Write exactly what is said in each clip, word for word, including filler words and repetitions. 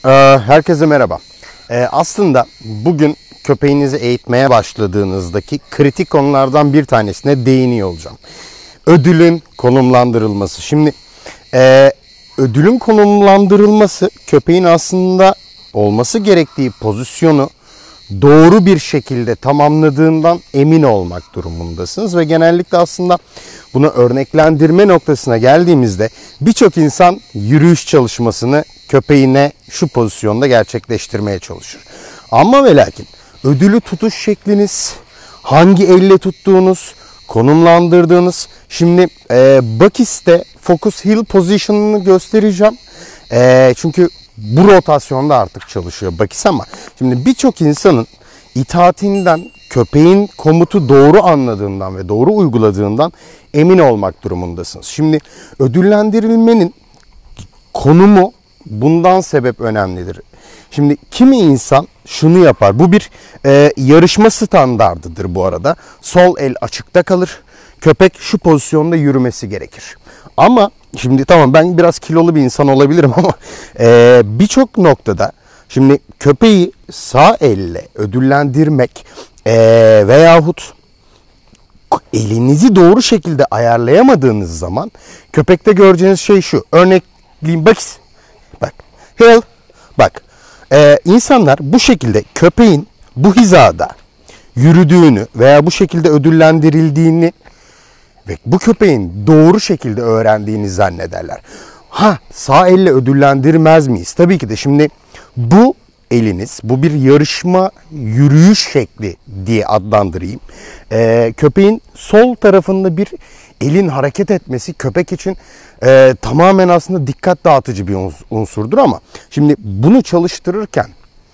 Ee, herkese merhaba. Ee, aslında bugün köpeğinizi eğitmeye başladığınızdaki kritik konulardan bir tanesine değiniyor olacağım. Ödülün konumlandırılması. Şimdi e, ödülün konumlandırılması köpeğin aslında olması gerektiği pozisyonu doğru bir şekilde tamamladığından emin olmak durumundasınız ve genellikle aslında bunu örneklendirme noktasına geldiğimizde birçok insan yürüyüş çalışmasını köpeğine şu pozisyonda gerçekleştirmeye çalışır. Ama ve lakin ödülü tutuş şekliniz, hangi elle tuttuğunuz, konumlandırdığınız, şimdi e, Bakis'te Focus Heel Position'ını göstereceğim. E, çünkü bu rotasyonda artık çalışıyor Bakis, ama şimdi birçok insanın itaatinden, köpeğin komutu doğru anladığından ve doğru uyguladığından emin olmak durumundasınız. Şimdi ödüllendirilmenin konumu bundan sebep önemlidir. Şimdi kimi insan şunu yapar. Bu bir e, yarışma standardıdır bu arada. Sol el açıkta kalır. Köpek şu pozisyonda yürümesi gerekir. Ama şimdi tamam, ben biraz kilolu bir insan olabilirim ama e, birçok noktada şimdi köpeği sağ elle ödüllendirmek e, veyahut elinizi doğru şekilde ayarlayamadığınız zaman köpekte göreceğiniz şey şu. Örnekleyeyim, bak, bak, heel, bak. E, insanlar bu şekilde köpeğin bu hizada yürüdüğünü veya bu şekilde ödüllendirildiğini ve bu köpeğin doğru şekilde öğrendiğini zannederler. Ha, sağ elle ödüllendirmez miyiz? Tabii ki de. Şimdi bu eliniz, bu bir yarışma yürüyüş şekli diye adlandırayım. Ee, köpeğin sol tarafında bir elin hareket etmesi köpek için e, tamamen aslında dikkat dağıtıcı bir unsurdur, ama şimdi bunu çalıştırırken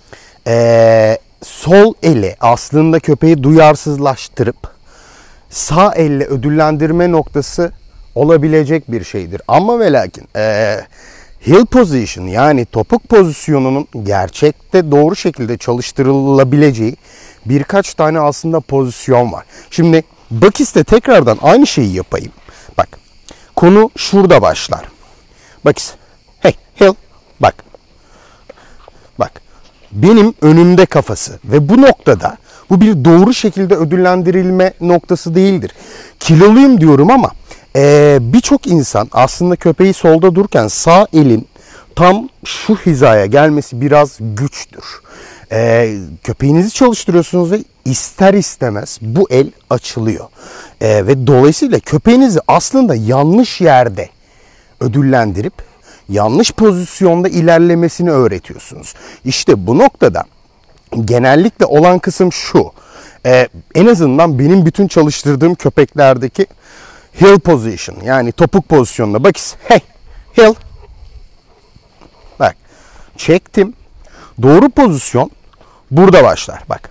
e, sol eli aslında köpeği duyarsızlaştırıp sağ elle ödüllendirme noktası olabilecek bir şeydir. Ama ve lakin e, heel position, yani topuk pozisyonunun gerçekte doğru şekilde çalıştırılabileceği birkaç tane aslında pozisyon var. Şimdi Bakis'te tekrardan aynı şeyi yapayım. Bak, konu şurada başlar. Bakis, hey, heel, bak. Bak, benim önümde kafası ve bu noktada bu bir doğru şekilde ödüllendirilme noktası değildir. Kiloluyum diyorum ama e, birçok insan aslında köpeği solda dururken sağ elin tam şu hizaya gelmesi biraz güçtür. E, köpeğinizi çalıştırıyorsunuz ve ister istemez bu el açılıyor. E, ve dolayısıyla köpeğinizi aslında yanlış yerde ödüllendirip yanlış pozisyonda ilerlemesini öğretiyorsunuz. İşte bu noktada genellikle olan kısım şu. Ee, en azından benim bütün çalıştırdığım köpeklerdeki heel position, yani topuk pozisyonunda. Bak, hey, heel. Bak, çektim. Doğru pozisyon burada başlar. Bak.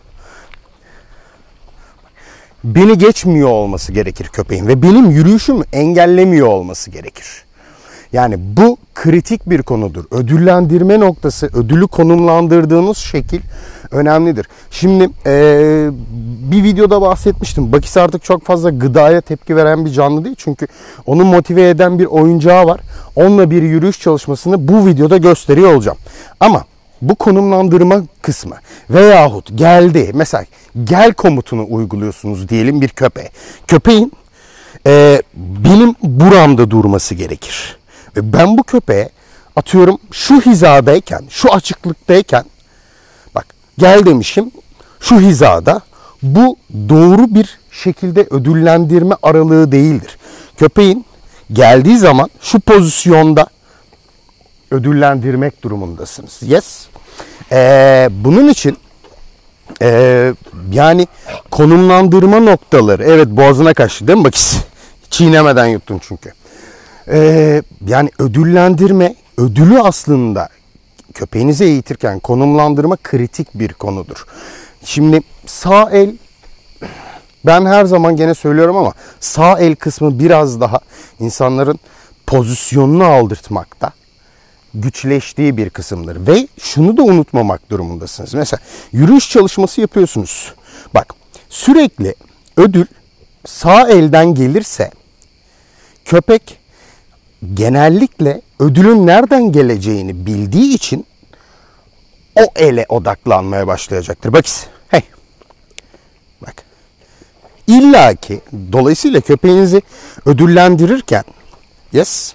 Beni geçmiyor olması gerekir köpeğin ve benim yürüyüşümü engellemiyor olması gerekir. Yani bu kritik bir konudur. Ödüllendirme noktası, ödülü konumlandırdığınız şekil önemlidir. Şimdi ee, bir videoda bahsetmiştim. Bakis artık çok fazla gıdaya tepki veren bir canlı değil. Çünkü onu motive eden bir oyuncağı var. Onunla bir yürüyüş çalışmasını bu videoda gösteriyor olacağım. Ama bu konumlandırma kısmı veyahut geldi, mesela gel komutunu uyguluyorsunuz diyelim bir köpeğe. Köpeğin ee, benim buramda durması gerekir. Ve ben bu köpeğe atıyorum şu hizadayken, şu açıklıktayken, bak gel demişim, şu hizada, bu doğru bir şekilde ödüllendirme aralığı değildir. Köpeğin geldiği zaman şu pozisyonda ödüllendirmek durumundasınız. Yes. Ee, bunun için e, yani konumlandırma noktaları, evet, boğazına kaçtı değil mi? Bak, çiğnemeden yuttun çünkü. Ee, yani ödüllendirme, ödülü aslında köpeğinizi eğitirken konumlandırma kritik bir konudur. Şimdi sağ el, ben her zaman gene söylüyorum ama sağ el kısmı biraz daha insanların pozisyonunu aldırtmakta güçleştiği bir kısımdır. Ve şunu da unutmamak durumundasınız. Mesela yürüyüş çalışması yapıyorsunuz. Bak, sürekli ödül sağ elden gelirse köpek genellikle ödülün nereden geleceğini bildiği için o ele odaklanmaya başlayacaktır. Bak, hey, bak. İlla ki dolayısıyla köpeğinizi ödüllendirirken, yes,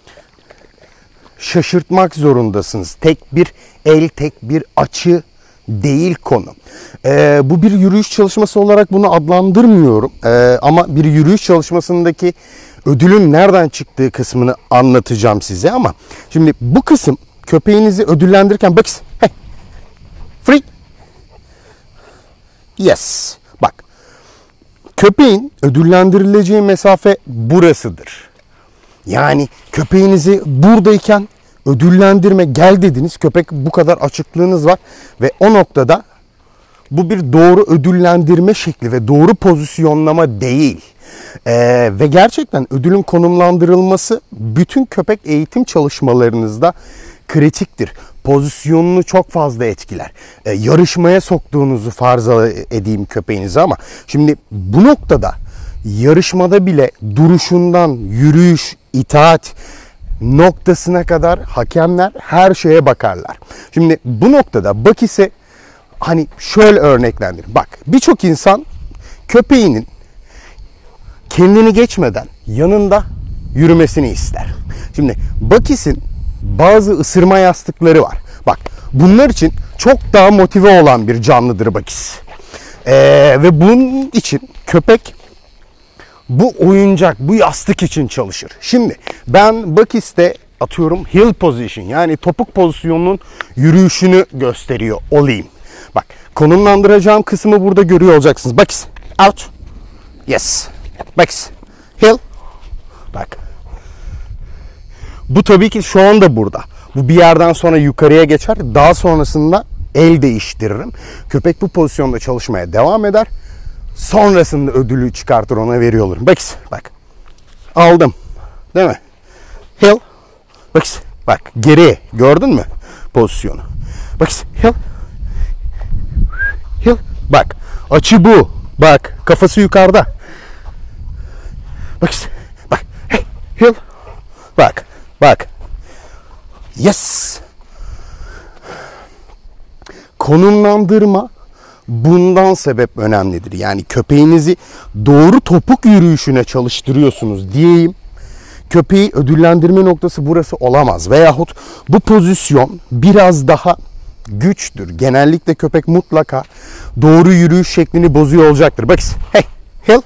şaşırtmak zorundasınız. Tek bir el, tek bir açı değil konu. Ee, bu bir yürüyüş çalışması olarak bunu adlandırmıyorum. Ee, ama bir yürüyüş çalışmasındaki ödülün nereden çıktığı kısmını anlatacağım size ama şimdi bu kısım köpeğinizi ödüllendirirken bak, hey, free, yes, bak, köpeğin ödüllendirileceği mesafe burasıdır. Yani köpeğinizi buradayken ödüllendirme, gel dediniz, köpek bu kadar açıklığınız var ve o noktada bu bir doğru ödüllendirme şekli ve doğru pozisyonlama değil. Ee, ve gerçekten ödülün konumlandırılması bütün köpek eğitim çalışmalarınızda kritiktir. Pozisyonunu çok fazla etkiler. Ee, yarışmaya soktuğunuzu farz edeyim köpeğinizi ama şimdi bu noktada yarışmada bile duruşundan yürüyüş, itaat noktasına kadar hakemler her şeye bakarlar. Şimdi bu noktada Bakis'e hani şöyle örneklendirin. Bak, birçok insan köpeğinin kendini geçmeden yanında yürümesini ister. Şimdi Bakis'in bazı ısırma yastıkları var. Bak, bunlar için çok daha motive olan bir canlıdır Bakis. Ee, ve bunun için köpek bu oyuncak, bu yastık için çalışır. Şimdi ben Bakis'te atıyorum heel position, yani topuk pozisyonunun yürüyüşünü gösteriyor olayım. Bak, konumlandıracağım kısmı burada görüyor olacaksınız. Bakis, out, yes, Bakis, heel, bak. Bu tabii ki şu anda burada. Bu bir yerden sonra yukarıya geçer. Daha sonrasında el değiştiririm. Köpek bu pozisyonda çalışmaya devam eder. Sonrasında ödülü çıkartır, ona veriyor olurum. Bak, bak. Aldım. Değil mi? Heel. Bak, bak. Geriye. Gördün mü pozisyonu? Bak, heel. Heel. Bak. Açı bu. Bak. Kafası yukarıda. Bak. Bak. Hey. Heel. Bak. Bak. Yes. Konumlandırma bundan sebep önemlidir. Yani köpeğinizi doğru topuk yürüyüşüne çalıştırıyorsunuz diyeyim. Köpeği ödüllendirme noktası burası olamaz. Veyahut bu pozisyon biraz daha güçtür. Genellikle köpek mutlaka doğru yürüyüş şeklini bozuyor olacaktır. Bak, hey, heel.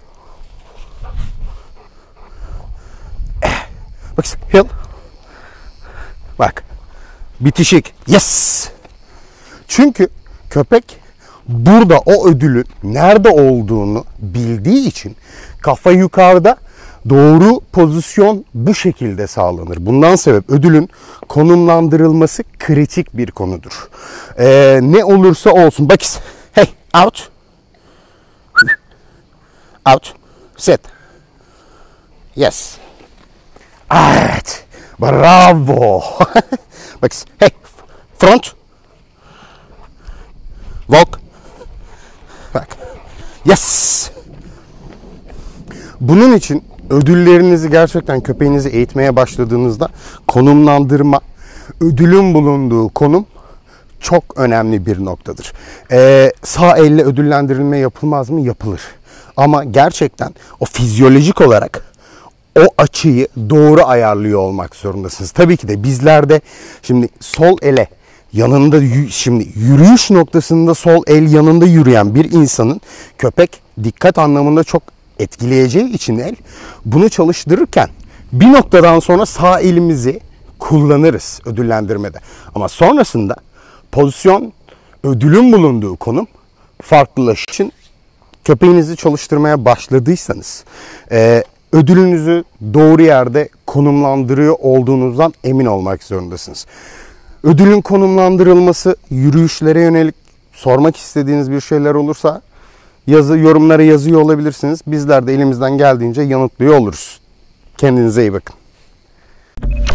Bak, heel. Bak, bitişik. Yes. Çünkü köpek burada o ödülün nerede olduğunu bildiği için kafa yukarıda, doğru pozisyon bu şekilde sağlanır. Bundan sebep ödülün konumlandırılması kritik bir konudur. Ee, ne olursa olsun. Bak, hey, out, out, sit, yes, evet, bravo. Bak, hey, front, walk, bak, yes. Bunun için ödüllerinizi gerçekten köpeğinizi eğitmeye başladığınızda konumlandırma, ödülün bulunduğu konum çok önemli bir noktadır. Ee, sağ elle ödüllendirilme yapılmaz mı? Yapılır. Ama gerçekten o fizyolojik olarak o açıyı doğru ayarlıyor olmak zorundasınız. Tabii ki de bizlerde şimdi sol ele yanında, şimdi yürüyüş noktasında sol el yanında yürüyen bir insanın köpek dikkat anlamında çok etkileyeceği için el bunu çalıştırırken bir noktadan sonra sağ elimizi kullanırız ödüllendirmede. Ama sonrasında pozisyon, ödülün bulunduğu konum farklılaşır için köpeğinizi çalıştırmaya başladıysanız e, ödülünüzü doğru yerde konumlandırıyor olduğunuzdan emin olmak zorundasınız. Ödülün konumlandırılması, yürüyüşlere yönelik sormak istediğiniz bir şeyler olursa yazı, yorumlara yazıyor olabilirsiniz. Bizler de elimizden geldiğince yanıtlıyor oluruz. Kendinize iyi bakın.